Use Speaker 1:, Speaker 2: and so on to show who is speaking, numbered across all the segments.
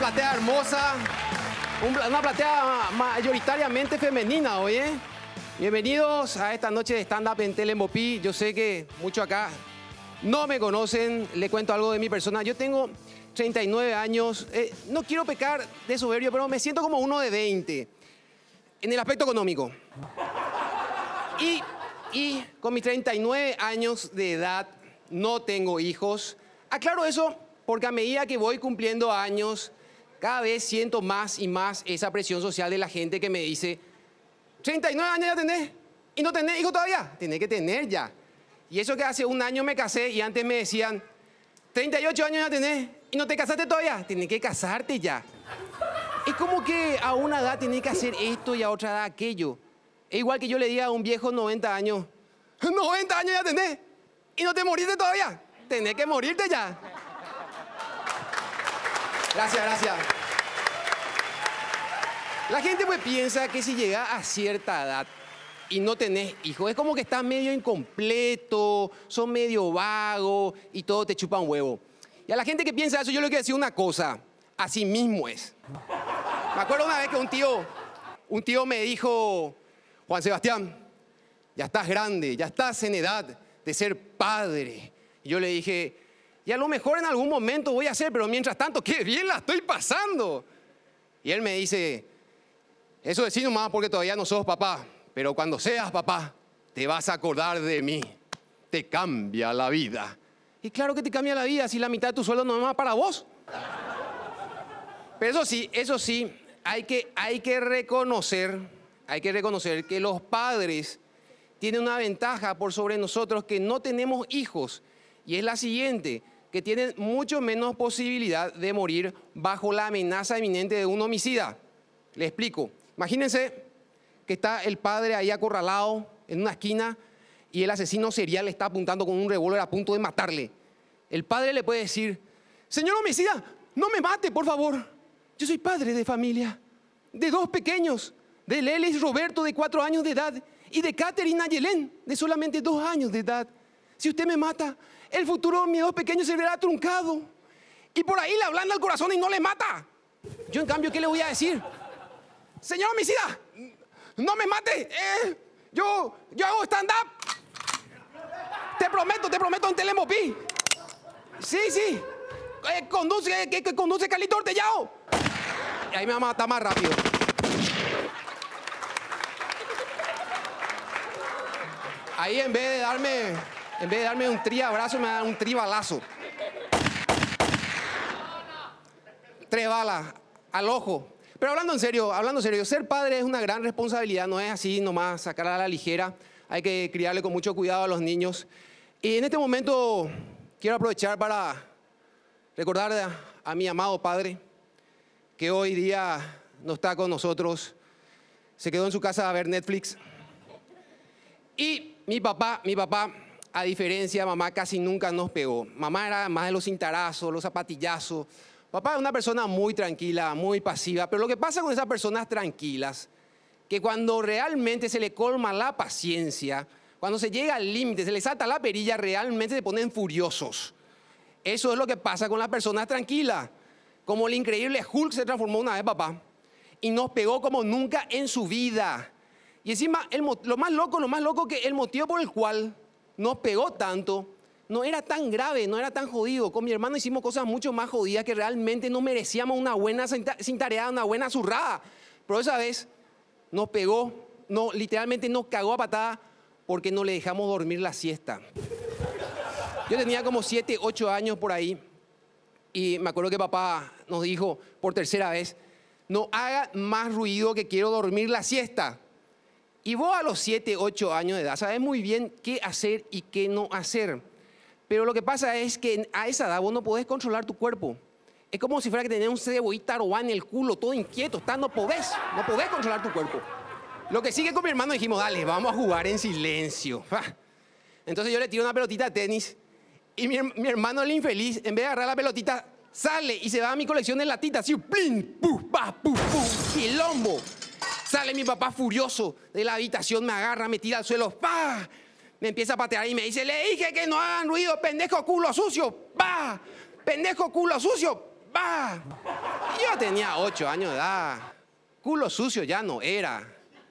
Speaker 1: platea hermosa, una platea mayoritariamente femenina, oye. Bienvenidos a esta noche de stand-up en Telemopí. Yo sé que muchos acá no me conocen. Le cuento algo de mi persona. Yo tengo 39 años. No quiero pecar de soberbio, pero me siento como uno de 20 en el aspecto económico. Y con mis 39 años de edad no tengo hijos. Aclaro eso porque a medida que voy cumpliendo años, cada vez siento más y más esa presión social de la gente que me dice: 39 años ya tenés y no tenés hijos todavía. Tenés que tener ya. Y eso que hace un año me casé y antes me decían: 38 años ya tenés y no te casaste todavía. Tenés que casarte ya. Es como que a una edad tenés que hacer esto y a otra edad aquello. Es igual que yo le diga a un viejo 90 años: 90 años ya tenés y no te moriste todavía. Tenés que morirte ya. Gracias, gracias. La gente pues piensa que si llegás a cierta edad y no tenés hijos, es como que estás medio incompleto, sos medio vago y todo te chupa un huevo. Y a la gente que piensa eso yo le quiero decir una cosa: así mismo es. Me acuerdo una vez que un tío me dijo: Juan Sebastián, ya estás grande, ya estás en edad de ser padre. Y yo le dije: y a lo mejor en algún momento voy a ser, pero mientras tanto, qué bien la estoy pasando. Y él me dice: eso decís nomás porque todavía no sos papá, pero cuando seas papá, te vas a acordar de mí. Te cambia la vida. Y claro que te cambia la vida si la mitad de tu sueldo no es más para vos. Pero eso sí, hay que reconocer que los padres tienen una ventaja por sobre nosotros que no tenemos hijos. Y es la siguiente: que tienen mucho menos posibilidad de morir bajo la amenaza inminente de un homicida. Le explico. Imagínense que está el padre ahí acorralado en una esquina y el asesino serial le está apuntando con un revólver a punto de matarle. El padre le puede decir: señor homicida, no me mate, por favor. Yo soy padre de familia, de 2 pequeños, de Lelis Roberto, de 4 años de edad, y de Catherine Ayelén, de solamente 2 años de edad. Si usted me mata, el futuro de mis 2 pequeños se verá truncado. Y por ahí le ablanda el corazón y no le mata. Yo, en cambio, ¿qué le voy a decir? Señor homicida, no me mate. Yo hago stand-up. Te prometo en Telemopí. Sí. Conduce Carlito Ortellado. Y ahí me va a matar más rápido. Ahí en vez de darme un triabrazo, me da un tribalazo. 3 balas al ojo. Pero hablando en serio, ser padre es una gran responsabilidad, no es así nomás sacarla a la ligera. Hay que criarle con mucho cuidado a los niños. Y en este momento quiero aprovechar para recordar a mi amado padre, que hoy día no está con nosotros. Se quedó en su casa a ver Netflix. Y mi papá, a diferencia de mamá, casi nunca nos pegó. Mamá era más de los cintarazos, los zapatillazos. Papá es una persona muy tranquila, muy pasiva. Pero lo que pasa con esas personas tranquilas, que cuando realmente se le colma la paciencia, cuando se llega al límite, se les salta la perilla, realmente se ponen furiosos. Eso es lo que pasa con las personas tranquilas. Como el increíble Hulk se transformó una vez, papá, y nos pegó como nunca en su vida. Y encima, lo más loco que el motivo por el cual nos pegó tanto no era tan grave, no era tan jodido. Con mi hermano hicimos cosas mucho más jodidas que realmente no merecíamos una buena cintareada, una buena zurrada. Pero esa vez nos pegó, literalmente nos cagó a patada porque no le dejamos dormir la siesta. Yo tenía como 7, 8 años por ahí y me acuerdo que papá nos dijo por tercera vez: no haga más ruido que quiero dormir la siesta. Y vos a los 7, 8 años de edad sabés muy bien qué hacer y qué no hacer. Pero lo que pasa es que a esa edad vos no podés controlar tu cuerpo. Es como si fuera que tenés un cebollita arobá en el culo, todo inquieto, no podés controlar tu cuerpo. Lo que sigue con mi hermano dijimos: dale, vamos a jugar en silencio. Entonces yo le tiro una pelotita de tenis y mi hermano, el infeliz, en vez de agarrar la pelotita, sale y se va a mi colección de latitas, así, plin, puf, pa, puf, puf, quilombo. Sale mi papá furioso de la habitación, me agarra, me tira al suelo, ¡pah! Me empieza a patear y me dice: le dije que no hagan ruido, pendejo culo sucio, ¡pah! Pendejo culo sucio, ¡pah! Yo tenía 8 años de edad. Culo sucio ya no era.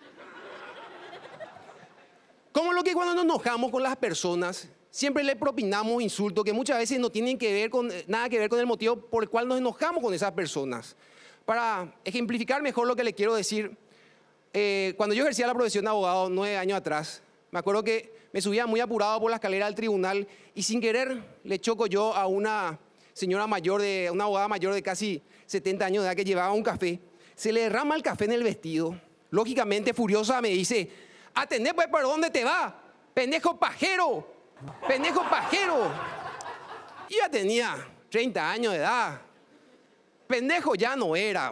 Speaker 1: Como lo que cuando nos enojamos con las personas, siempre le propinamos insultos que muchas veces no tienen nada que ver con el motivo por el cual nos enojamos con esas personas. Para ejemplificar mejor lo que le quiero decir, cuando yo ejercía la profesión de abogado 9 años atrás, me acuerdo que me subía muy apurado por la escalera del tribunal y sin querer le choco yo a una señora mayor, una abogada mayor de casi 70 años de edad que llevaba un café. Se le derrama el café en el vestido. Lógicamente, furiosa, me dice: atendé pues, ¿por dónde te va? Pendejo pajero, pendejo pajero. Y ya tenía 30 años de edad. Pendejo ya no era.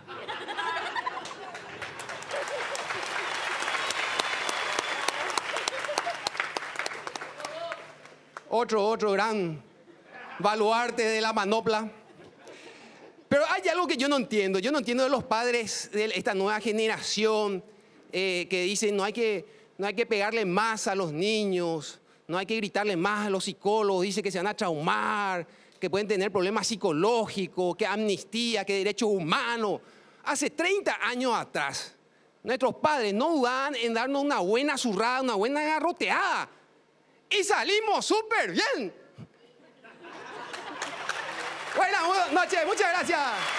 Speaker 1: Otro gran baluarte de la manopla. Pero hay algo que yo no entiendo. Yo no entiendo de los padres de esta nueva generación que dicen no hay que pegarle más a los niños, no hay que gritarle más a los psicólogos, dice que se van a traumar, que pueden tener problemas psicológicos, que amnistía, que derechos humanos. Hace 30 años atrás, nuestros padres no dudaban en darnos una buena zurrada, una buena garroteada. Y salimos súper bien. Buenas noches, muchas gracias.